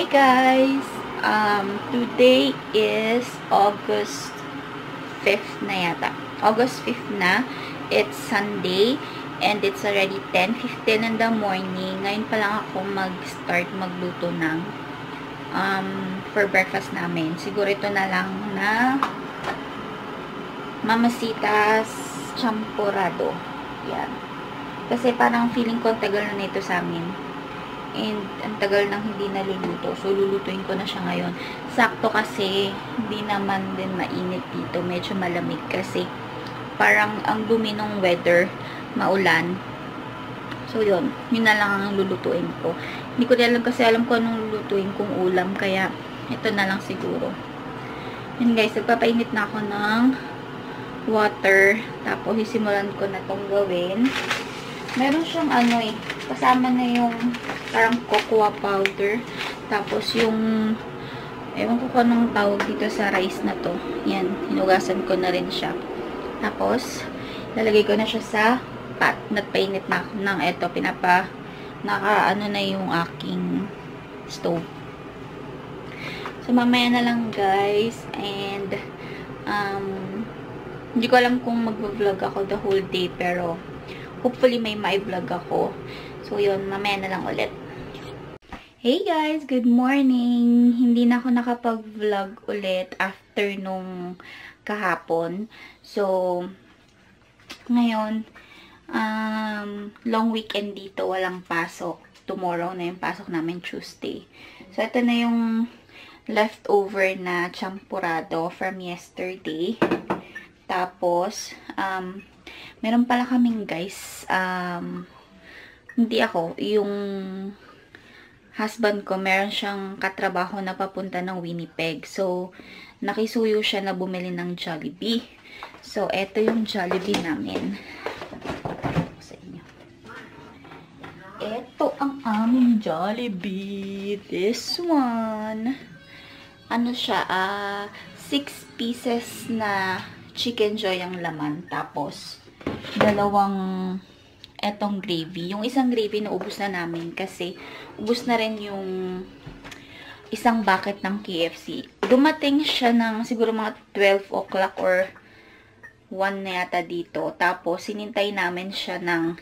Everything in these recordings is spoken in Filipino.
Hi guys! Today is August 5th na yata. August 5th na. It's Sunday and it's already 10:15 in the morning. Ngayon pa lang ako mag-start magluto ng for breakfast namin. Siguro ito na lang na mamasitas champurrado. Yan. Kasi parang feeling ko tagal na nito sa amin. And ang tagal nang hindi naluluto. So, lulutuin ko na siya ngayon. Sakto kasi, hindi naman din mainit dito. Medyo malamig kasi parang ang dumi ng weather, maulan. So, yun. Yun na lang ang lulutuin ko. Hindi ko din kasi alam ko anong lulutuin kong ulam. Kaya, ito na lang siguro. Yun guys, nagpapainit na ako ng water. Tapos, isimulan ko na itong gawin. Meron siyang kasama na yung parang cocoa powder. Tapos yung, ewan ko kung anong tawag dito sa rice na to. Yan, hinugasan ko na rin siya. Tapos, lalagay ko na siya sa pot. Nagpainit na ako ng eto. Naka-ano na yung aking stove. So, mamaya na lang guys. And, hindi ko alam kung mag-vlog ako the whole day. Pero, hopefully may vlog ako. So, yun. Mamaya na lang ulit. Hey guys! Good morning! Hindi na ako nakapag-vlog ulit after nung kahapon. So, ngayon, long weekend dito. Walang pasok. Tomorrow na yung pasok namin, Tuesday. So, ito na yung leftover na champurrado from yesterday. Tapos, meron pala kaming guys, hindi ako, yung husband ko, meron siyang katrabaho na papunta ng Winnipeg. So, nakisuyo siya na bumili ng Jollibee. So, eto yung Jollibee namin. Sa inyo. Eto ang aming Jollibee. This one. Ano siya, 6 pieces na chicken joy ang laman. Tapos, dalawang etong gravy. Yung isang gravy na ubos na namin kasi ubos na rin yung isang bucket ng KFC. Dumating siya ng siguro mga 12 o'clock or 1 na yata dito. Tapos, sinintay namin siya ng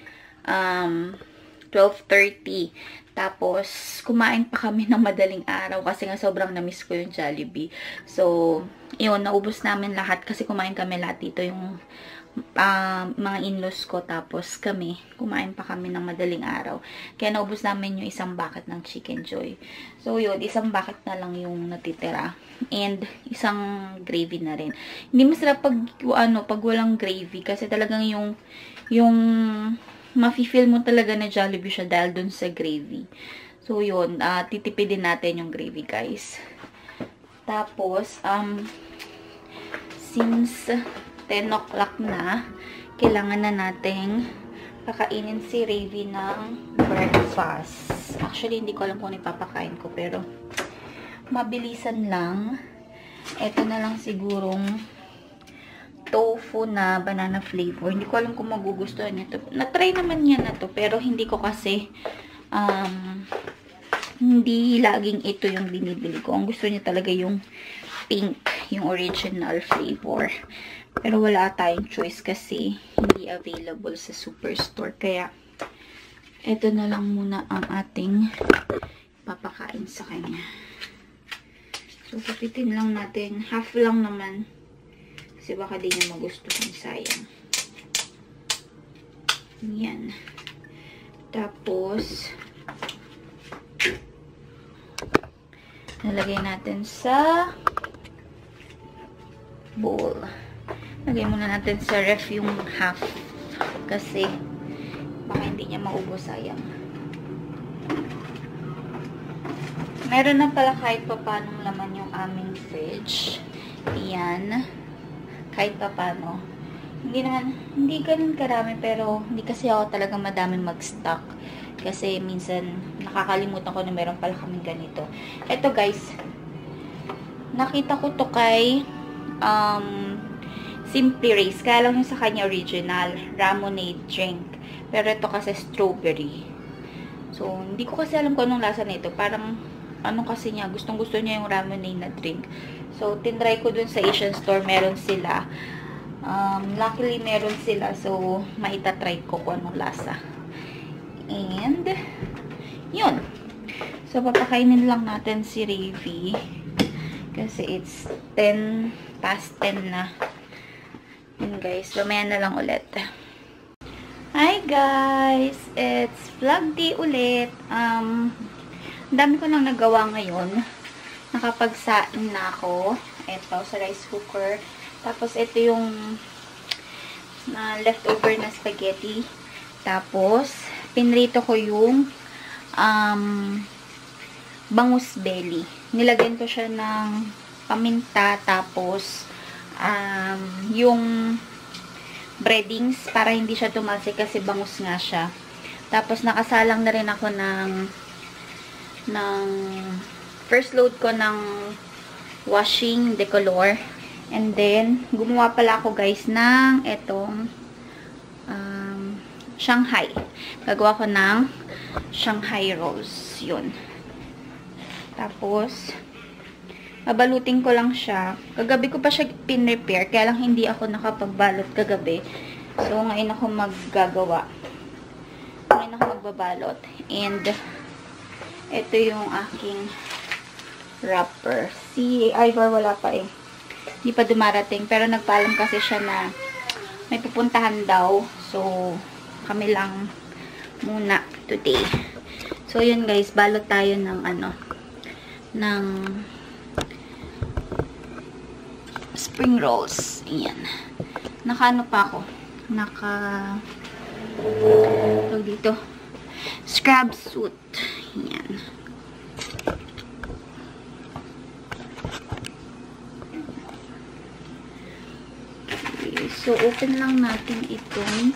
12:30. Tapos, kumain pa kami ng madaling araw kasi nga sobrang na-miss ko yung Jollibee. So, yun, naubos namin lahat kasi kumain kami lahat dito yung mga in-laws ko. Tapos kami, kumain pa kami ng madaling araw. Kaya naubos namin yung isang bucket ng chicken joy. So, yun, isang bucket na lang yung natitira. And, isang gravy na rin. Hindi masarap pag walang gravy kasi talagang yung mafe-feel mo talaga na Jollibee siya dahil dun sa gravy. So, yun. Titipidin natin yung gravy, guys. Tapos, since 10 o'clock na, kailangan na nating pakainin si Ravi ng breakfast. Actually, hindi ko alam kung ipapakain ko, pero mabilisan lang. Ito na lang sigurong tofu na banana flavor. Hindi ko alam kung magugustuhan niya to. Na-try naman niya na to, pero hindi ko kasi hindi laging ito yung binibili ko. Ang gusto niya talaga yung pink, yung original flavor. Pero wala tayong choice kasi hindi available sa superstore. Kaya, ito na lang muna ang ating papakain sa kanya. So, kapitin lang natin. Half lang naman. Kasi baka di niya magustuhan, sayang. Yan. Tapos, nalagay natin sa bowl. Lagay muna natin sa ref yung half. Kasi, baka hindi niya maubos, sayang. Meron na pala kahit pa paano laman yung aming fridge. Yan. Kahit pa paano. Hindi ganun karami, pero hindi kasi ako talaga madaming mag-stock. Kasi minsan, nakakalimutan ko na meron pala kaming ganito. Eto guys, nakita ko to kay Simply Race. Kaya lang yung sa kanya original, ramonade drink. Pero ito kasi strawberry. So, hindi ko kasi alam kung anong lasa nito. Parang ano kasi niya, gustong-gusto niya yung ramen na drink. So, tinry ko dun sa Asian store, meron sila. Luckily, meron sila. So, maitatry ko kung anong lasa. And, yun. So, papakainin lang natin si Ravi. Kasi it's 10 past 10 na. Yun guys, mamaya na lang ulit. Hi guys! It's vlog day ulit. Dami ko nang nagawa ngayon. Nakapagsaing na ako. Ito, sa rice cooker. Tapos, ito yung leftover na spaghetti. Tapos, pinrito ko yung bangus belly. Nilagyan ko siya ng paminta. Tapos, yung breadings para hindi siya tumalsik kasi bangus nga siya. Tapos, nakasalang na rin ako ng first load ko ng washing decolor. And then, gumawa pala ako guys ng etong Shanghai. Gagawa ko ng Shanghai rolls. Yun. Tapos, babalutin ko lang siya. Kagabi ko pa siya pin-repair, kaya lang hindi ako nakapagbalot kagabi. So, ngayon ako maggagawa. Ngayon ako magbabalot. And, ito yung aking wrapper. Si Ivor wala pa eh. Hindi pa dumarating. Pero nagpaalam kasi siya na may pupuntahan daw. So, kami lang muna today. So, yun guys. Balot tayo ng ng spring rolls. Ayan. Naka pa ako. Tawag dito. Scrub suit. Ayan. Okay. So, open lang natin itong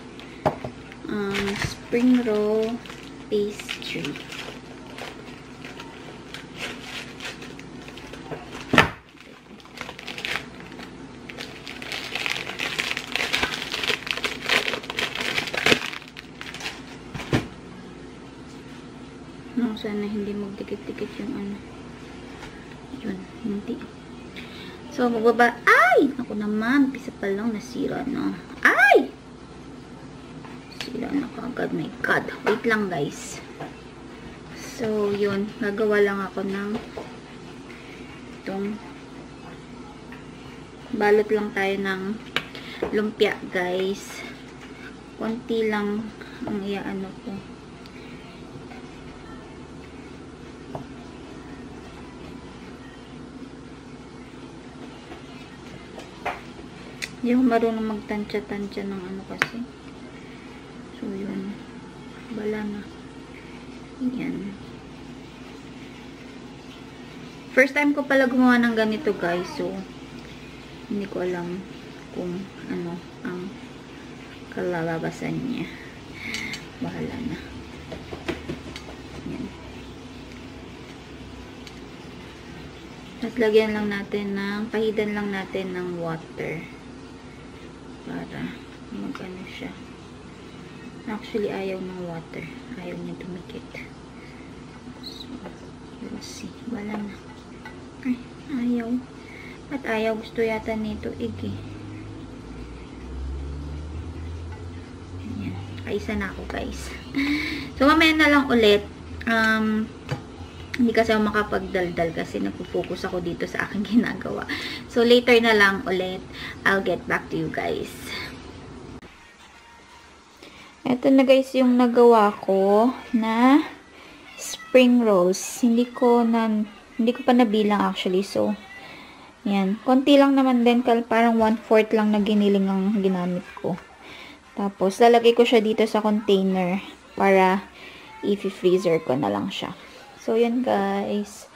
spring roll pastry. No, sana hindi magdikit-dikit yung yun, hindi. So, magbaba. Ay! Ako naman, pisa pa lang nasira na. Ay! Sira na kagad. My God. Wait lang, guys. So, yun. Gagawa lang ako ng itong balot lang tayo ng lumpia, guys. Konti lang ang iaano ko. Hindi ako marunong magtansya-tansya ng kasi. So, yun. Bala na. Yan. First time ko pala gumawa ng ganito, guys. So, hindi ko alam kung ang kalalabasan niya. Bahala na. Yan. Tapos, lagyan lang natin pahidan lang natin ng water. Para magano siya. Actually, ayaw ng water. Ayaw niya tumikit. So, we'll see. Wala na. Ay, ayaw. At ayaw. Gusto yata nito eh. Ayan. Kaisa na ako, guys. So, mamaya na lang ulit. Hindi kasi ako makapagdaldal kasi nagpo-focus ako dito sa aking ginagawa. So, later na lang ulit, I'll get back to you guys. Ito na guys yung nagawa ko na spring rolls. Hindi ko pa nabilang actually. So, yan. Konti lang naman din. Parang 1/4 lang na giniling ang ginamit ko. Tapos, lalagay ko siya dito sa container para i-freezer ko na lang siya. So, yan guys.